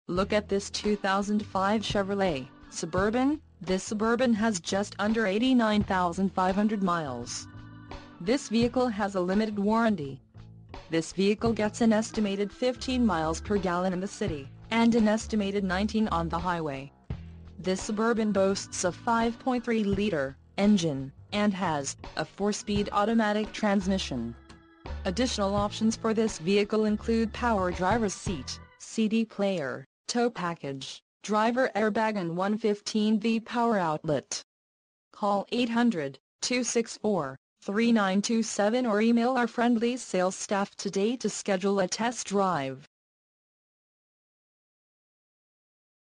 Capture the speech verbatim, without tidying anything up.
Look at this two thousand five Chevrolet Suburban. This Suburban has just under eighty-nine thousand five hundred miles. This vehicle has a limited warranty. This vehicle gets an estimated fifteen miles per gallon in the city, and an estimated nineteen on the highway. This Suburban boasts a five point three liter engine, and has a four-speed automatic transmission. Additional options for this vehicle include power driver's seat, C D player, tow package, driver airbag and one fifteen volt power outlet. Call eight hundred, two six four, three nine two seven or email our friendly sales staff today to schedule a test drive.